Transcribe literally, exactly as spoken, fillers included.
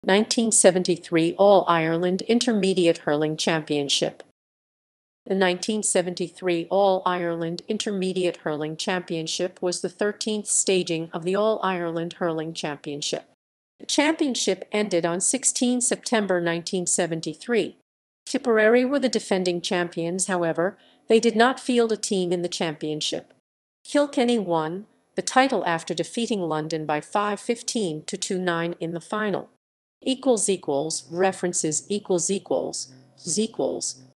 nineteen seventy-three All-Ireland Intermediate Hurling Championship. The nineteen seventy-three All-Ireland Intermediate Hurling Championship was the thirteenth staging of the All-Ireland Hurling Championship. The championship ended on the sixteenth of September nineteen seventy-three. Tipperary were the defending champions, however, they did not field a team in the championship. Kilkenny won the title after defeating London by five fifteen to two nine in the final. Equals equals references equals equals equals